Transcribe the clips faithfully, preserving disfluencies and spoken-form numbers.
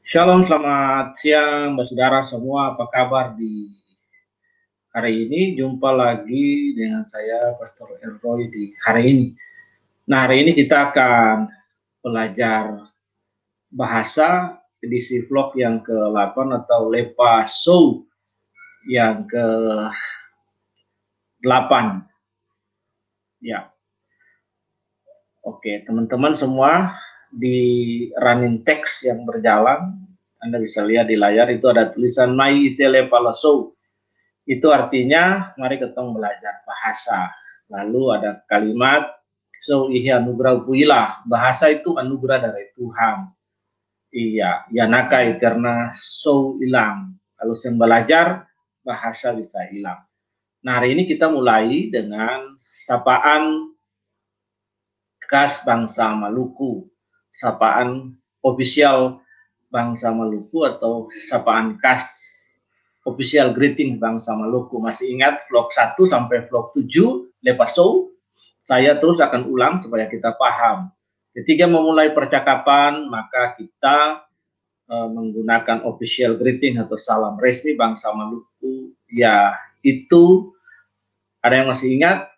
Shalom, selamat siang, Mbak Saudara semua. Apa kabar di hari ini? Jumpa lagi dengan saya, Pastor Elroy, di hari ini. Nah, hari ini kita akan belajar bahasa edisi vlog yang ke delapan atau Lepa Show yang ke delapan. Ya, oke, teman-teman semua, di running text yang berjalan, Anda bisa lihat di layar itu ada tulisan Mai Itele Show. Itu artinya mari kita belajar bahasa. Lalu ada kalimat so ihi anugerah puilah. Bahasa itu anugerah dari Tuhan. Iya, yanaka eterna so hilang. Kalau saya belajar bahasa bisa hilang. Nah, hari ini kita mulai dengan sapaan khas bangsa Maluku. Sapaan official bangsa Maluku atau sapaan khas official greeting bangsa Maluku. Masih ingat vlog satu sampai vlog tujuh Lepa Show? Saya terus akan ulang supaya kita paham. Ketika memulai percakapan, maka kita uh, menggunakan official greeting atau salam resmi bangsa Maluku. Ya, itu ada yang masih ingat?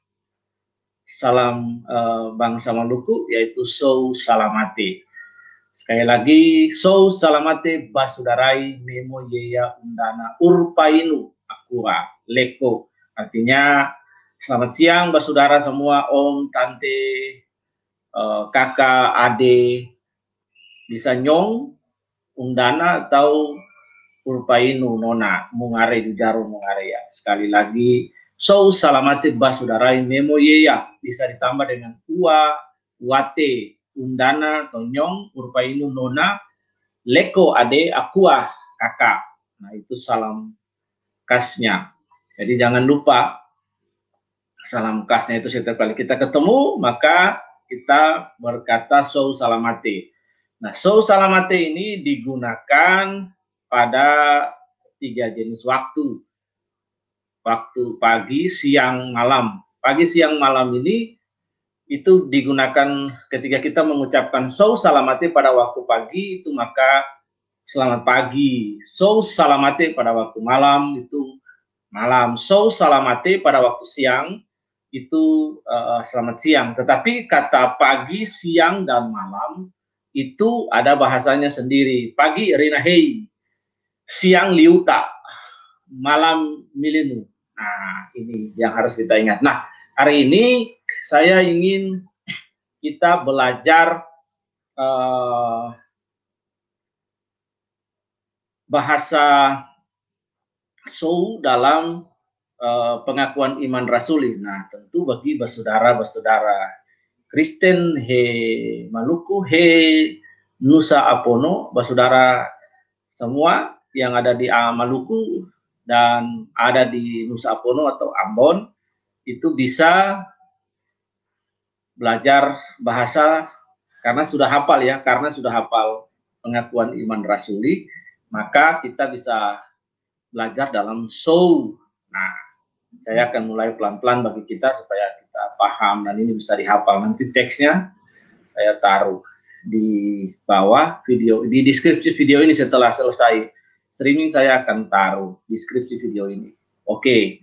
Salam uh, bangsa Maluku yaitu So Salamate. Sekali lagi, So Salamate Basudarai Nemo Yeya Undana Urpainu Akura Leko. Artinya selamat siang Basudara semua, Om, Tante, uh, kakak, ade, bisa Nyong, Undana atau Urpainu Nona, Mungare Jujaro Mungare ya. Sekali lagi, So Salamate Basudarai Nemo Yeya bisa ditambah dengan Ua, Wate, Undana, Tonyong, Urpainu Nona, Leko ade, Akua kakak. Nah, itu salam khasnya. Jadi jangan lupa salam khasnya itu setiap kali kita ketemu, maka kita berkata So Salamate. Nah, So Salamate ini digunakan pada tiga jenis waktu. Waktu pagi, siang, malam. Pagi, siang, malam ini itu digunakan ketika kita mengucapkan So Salamate pada waktu pagi, itu maka selamat pagi. So Salamate pada waktu malam, itu malam. So Salamate pada waktu siang, itu uh, selamat siang. Tetapi kata pagi, siang, dan malam, itu ada bahasanya sendiri. Pagi, Rinahei. Siang, Liuta. Malam, Milinu. Nah, ini yang harus kita ingat. Nah, hari ini saya ingin kita belajar uh, bahasa So dalam uh, pengakuan iman rasuli. Nah, tentu bagi bersaudara-bersaudara Kristen he Maluku, he Nusa Apono, bersaudara semua yang ada di uh, Maluku dan ada di Nusa Apono atau Ambon, itu bisa belajar bahasa karena sudah hafal ya, karena sudah hafal pengakuan iman rasuli, maka kita bisa belajar dalam show. Nah, saya akan mulai pelan-pelan bagi kita supaya kita paham dan ini bisa dihafal. Nanti teksnya saya taruh di bawah video, di deskripsi video ini setelah selesai streaming saya akan taruh deskripsi video ini. Oke.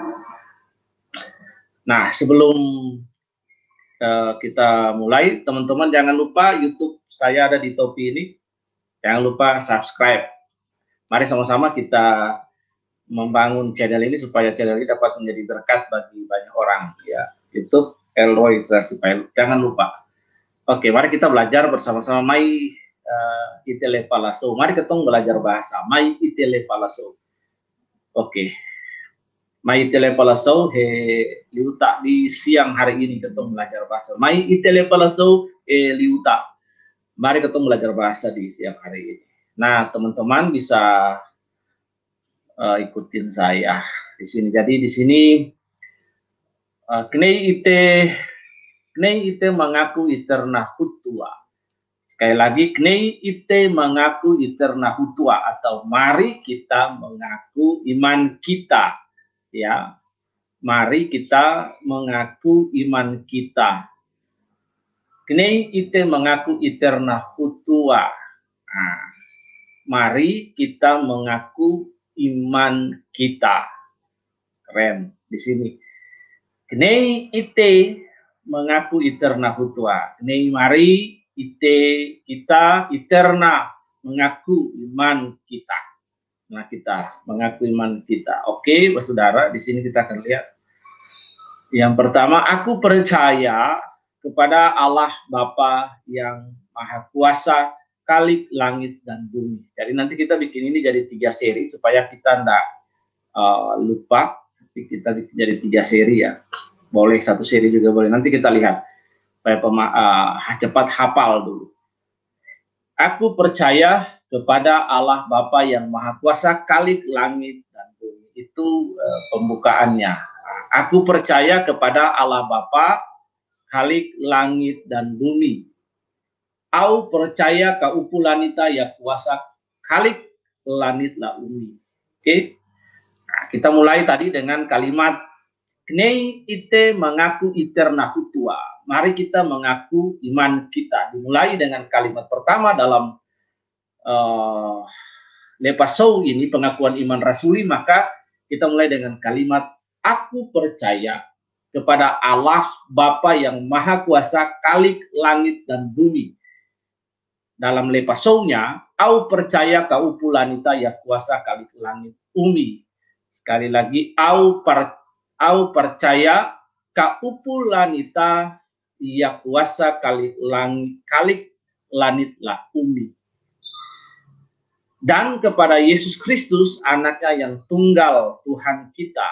Nah, sebelum uh, kita mulai, teman-teman jangan lupa YouTube saya ada di topi ini. Jangan lupa subscribe. Mari sama-sama kita membangun channel ini supaya channel ini dapat menjadi berkat bagi banyak orang ya. YouTube Elroy Supaya jangan lupa. Oke, mari kita belajar bersama-sama Mai uh, Itele Palaso. Mari kita belajar bahasa Mai Itele Palaso. Oke. Mai Itele Palaso he liuta di siang hari ini kita belajar bahasa. Mai Itele Palaso he liuta. Mari kita belajar bahasa di siang hari ini. Nah, teman-teman bisa uh, ikutin saya di sini. Jadi di sini uh, knei ite knei ite mengaku iterna hutua. Sekali lagi, knei ite mengaku iterna hutua atau mari kita mengaku iman kita. Ya, mari kita mengaku iman kita. Knei ite mengaku iterna hutua. Nah, mari kita mengaku iman kita. Keren di sini. Knei ite mengaku iterna hutua. Knei mari ite kita iterna mengaku iman kita. Nah, kita mengaku iman kita. Oke, saudara, di sini kita akan lihat. Yang pertama, aku percaya kepada Allah Bapa yang Maha Kuasa, Khalik langit dan bumi. Jadi nanti kita bikin ini jadi tiga seri supaya kita tidak uh, lupa. Tapi kita bikin jadi tiga seri ya. Boleh satu seri juga boleh. Nanti kita lihat supaya uh, cepat hafal dulu. Aku percaya kepada Allah Bapa yang Maha Kuasa, Khalik langit dan bumi. Itu uh, pembukaannya. Aku percaya kepada Allah Bapa, Khalik langit dan bumi. Au percaya ka upulanita ya kuasa Khalik langit la bumi. Oke. Okay? Nah, kita mulai tadi dengan kalimat Knei ite mengaku iterna hutua. Mari kita mengaku iman kita. Dimulai dengan kalimat pertama dalam uh, lepasou ini, pengakuan iman rasuli, maka kita mulai dengan kalimat aku percaya kepada Allah Bapa yang Maha Kuasa, Khalik langit dan bumi. Dalam lepasounya, au percaya ka upulanita ya kuasa Khalik langit bumi. Sekali lagi, au per, au percaya ka upulanita ya kuasa Khalik langit, Khalik langit la bumi. Dan kepada Yesus Kristus, anaknya yang tunggal Tuhan kita.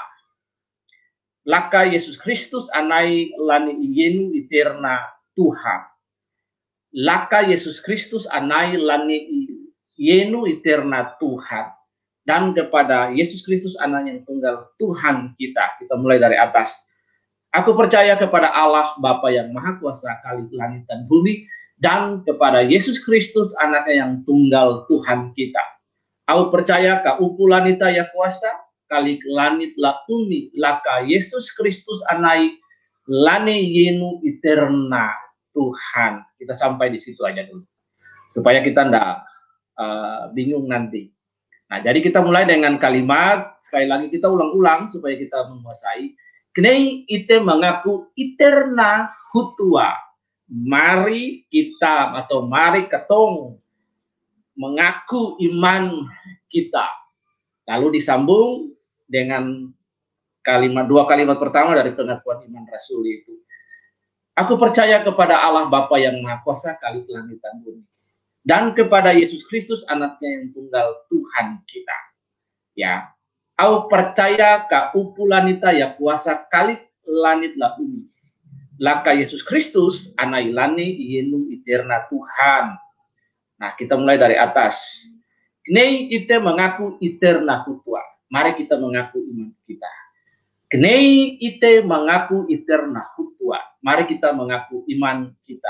Laka Yesus Kristus anai lani yenu iterna Tuhan. Laka Yesus Kristus anai lani yenu iterna Tuhan. Dan kepada Yesus Kristus anak yang tunggal Tuhan kita. Kita mulai dari atas. Aku percaya kepada Allah Bapa yang Maha Kuasa, Khalik langit dan bumi. Dan kepada Yesus Kristus anaknya yang tunggal Tuhan kita. Aku percaya ka upulanita ya kuasa, Khalik langit la bumi, laka Yesus Kristus anai lane yenu iterna Tuhan. Kita sampai di situ aja dulu, supaya kita ndak uh, bingung nanti. Nah, jadi kita mulai dengan kalimat, sekali lagi kita ulang-ulang supaya kita menguasai. Knei ite mengaku iterna hutua. Mari kita atau mari ketong mengaku iman kita. Lalu disambung dengan kalimat dua kalimat pertama dari pengakuan iman rasul itu. Aku percaya kepada Allah Bapa yang Maha Kuasa, Khalik langit dan bumi. Dan kepada Yesus Kristus anaknya yang tunggal Tuhan kita. Ya. Aku percaya ka upulanita ya kuasa Khalik langit la bumi. Laka Yesus Kristus anai lani yenu iterna Tuhan. Nah, kita mulai dari atas. Knei ite mengaku iterna hutua. Mari kita mengaku iman kita. Knei ite mengaku iterna hutua. Mari kita mengaku iman kita.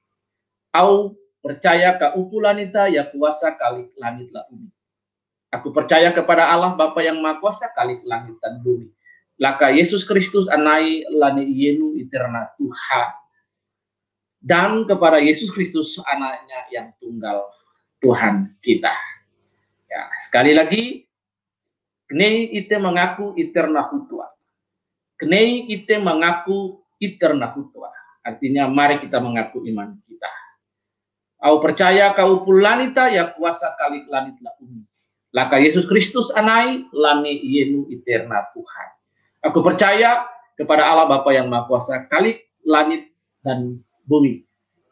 Au percaya ka upulanita ya kuasa Khalik langit la bumi. Aku percaya kepada Allah Bapa yang Maha Kuasa, Khalik langit dan bumi. Laka Yesus Kristus anai lani yenu iterna Tuhan. Dan kepada Yesus Kristus anaknya yang tunggal Tuhan kita. Ya, sekali lagi, knei ite mengaku iterna hutua. Knei ite mengaku iterna hutua. Artinya mari kita mengaku iman kita. Au percaya kau pulanita ya kuasa Khalik langit la bumi. Laka Yesus Kristus anai lani yenu iterna Tuhan. Aku percaya kepada Allah Bapa yang Maha Kuasa, Khalik langit dan bumi.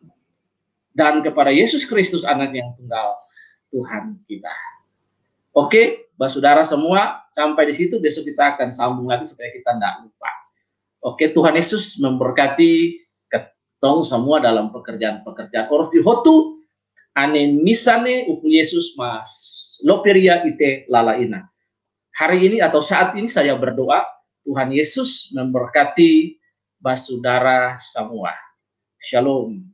Dan kepada Yesus Kristus anak yang tunggal Tuhan kita. Oke, saudara semua, sampai di situ. Besok kita akan sambung lagi supaya kita tidak lupa. Oke, Tuhan Yesus memberkati ketong semua dalam pekerjaan-pekerjaan. Oros di hotu ane misane upu Yesus mas loperia ite lalaina. Hari ini atau saat ini saya berdoa Tuhan Yesus memberkati saudara semua. Shalom.